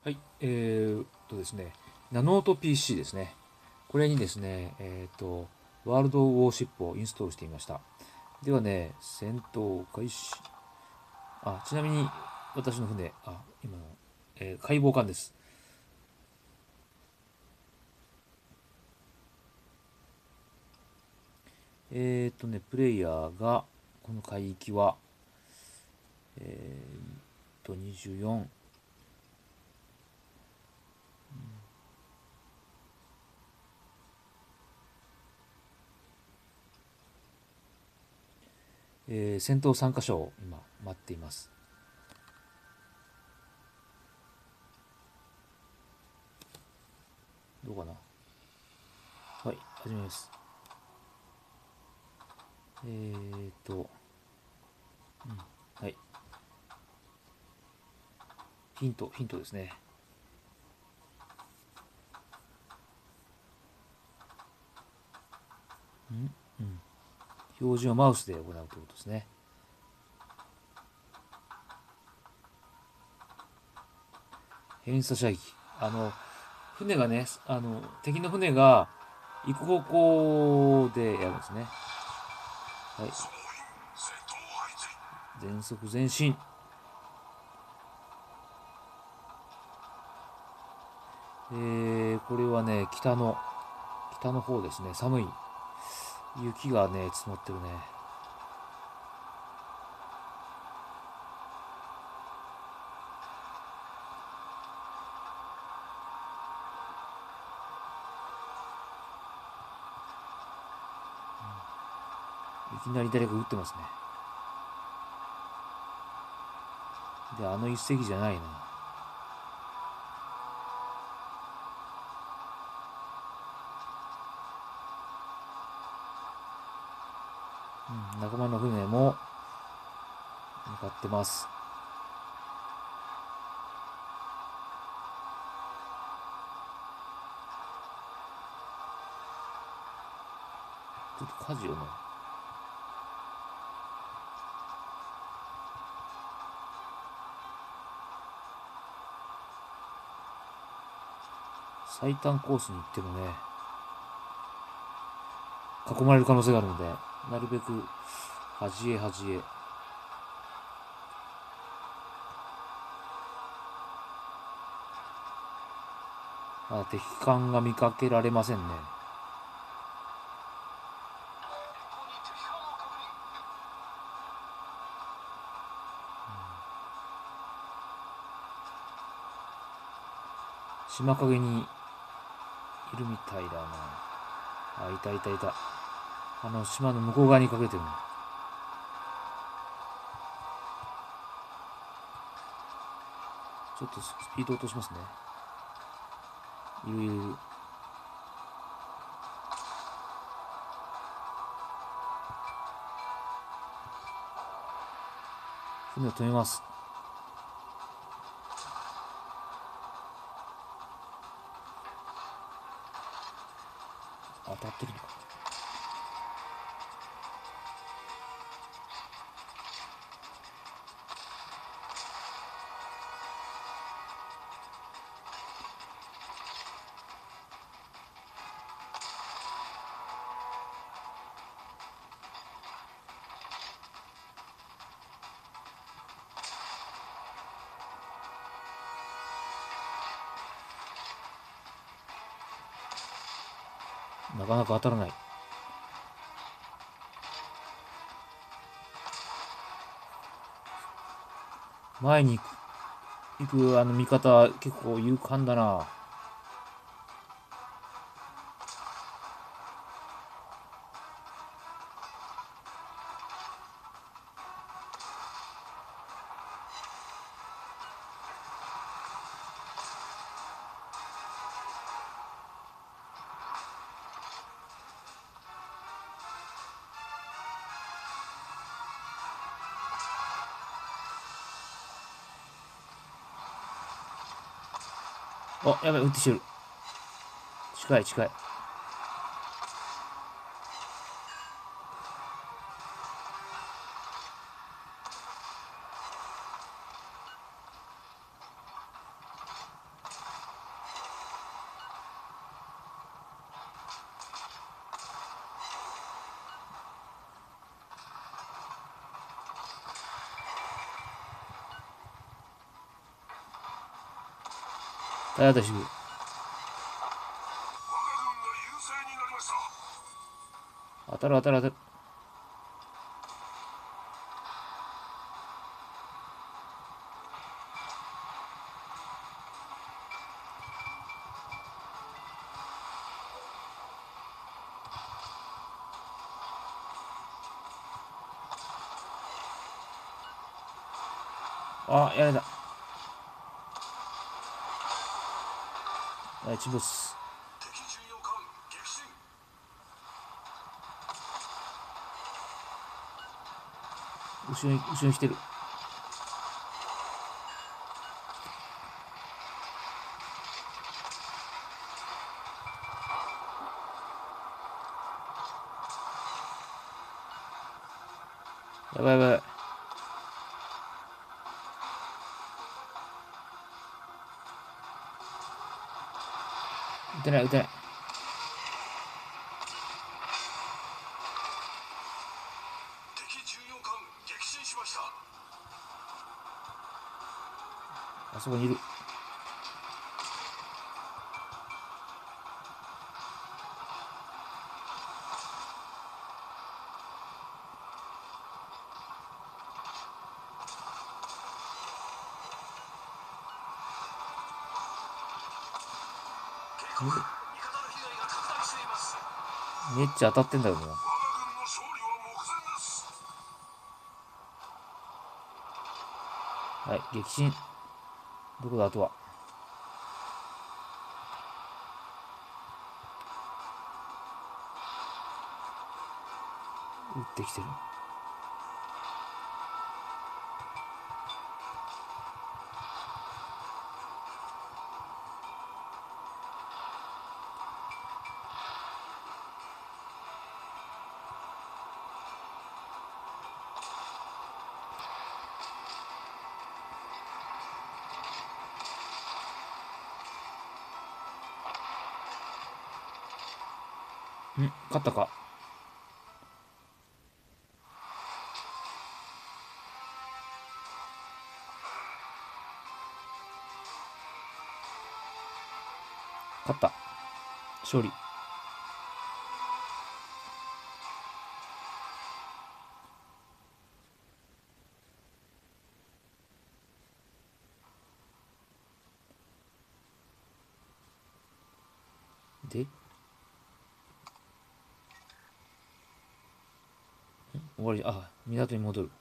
はい、ですね、ナノート PC ですね。これにですね、ワールドウォーシップをインストールしてみました。ではね、戦闘開始。ちなみに私の船、今の、解剖艦です。プレイヤーが、この海域は、24、戦闘参加者を今待っています。どうかな。はい、始めます。えーっと、はい、ヒントですね。表示をマウスで行うということですね。偏差射撃。船がね、敵の船が行く方向でやるんですね。はい。全速前進。これはね、北の方ですね。寒い。雪がね、積もってるね。いきなり誰か撃ってますね。で、あの一隻じゃないな。仲間の船も向かってます。ちょっと舵をね、最短コースに行ってもね、囲まれる可能性があるので、なるべく端へ端へ。敵艦が見かけられませんね。島陰にいるみたいだな。いたいたいた。島の向こう側に隠れてるね。ちょっとスピード落としますね。いるいるいる。船を止めます。当たってるのか。なかなか当たらない。前に行く味方結構勇敢だな。やばい、撃ってきてる。近い近い。 体当たりしてくる。当たる当たる当たる。あ、やられた。はい、沈没。後ろに来てる。やばいやばい。撃てない撃てない。あそこにいる。めっちゃ当たってんだよな。はい、撃沈。どこだあとは。撃ってきてる。勝ったか。勝った。勝利。で、終わり。あ、港に戻る。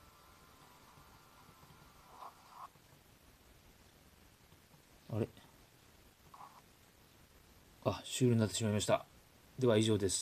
あれ、あ、終了になってしまいました。では以上です。